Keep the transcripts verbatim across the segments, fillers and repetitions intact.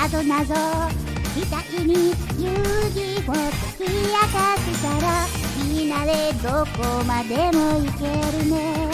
なぞなぞみたいに遊戯を解き明かしたらみんなでどこまでも行けるね。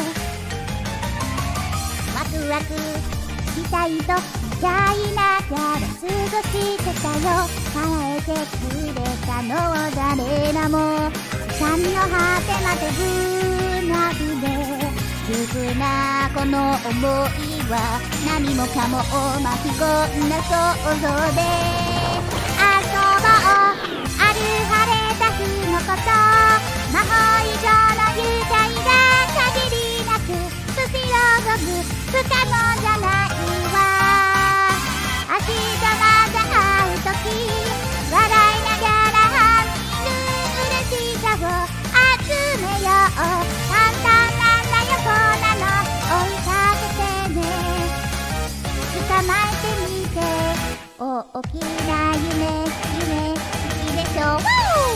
ワクワクしたいと歌いながら過ごしてたよ。叶えてくれたのを誰らも神の果てまでぶなくで十分なこの想いは何もかもを巻き込んだ想像で遊ぼう。ある晴れた日のこと魔法以上の愉快が限りなくスピローぶ不可能じゃないわ。明日また会うとき笑いながらハミング嬉しさを集めよう。簡単なんだよこんなの追いかけてね。捕まえてみて大きな夢夢好きでしょう。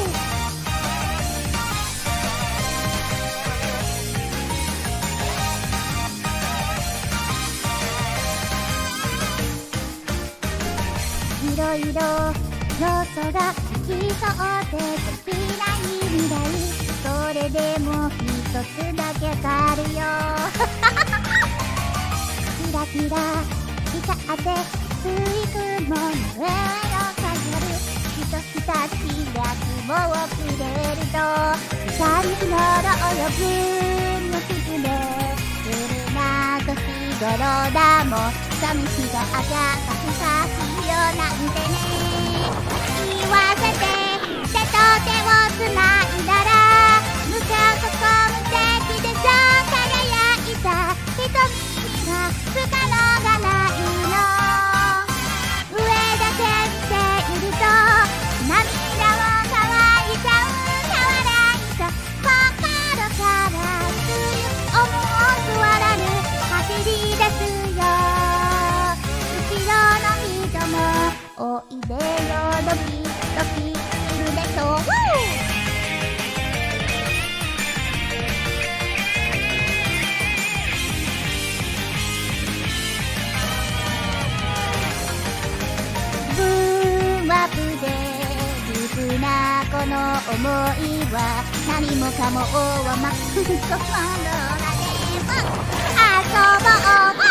いろいろ要素が競ってできない未来それでも一つだけあるよキラキラ光って吸い込む上の飾るひとひたちが希望をくれると三日の及ぶのすずめ来るな年頃だも寂しがあがかくさしよなんてね言わせて手と手をつないだら無かここ無敵でしょ輝いた瞳には不可能がないの上だけ見ていると涙も乾いちゃう変わらんか心から強い思うわらぬ走り出すよ後ろの人もおいでよドキドキするでしょう。ブーワプでリブなこの想いは何もかもをまくところらでも遊ぼう。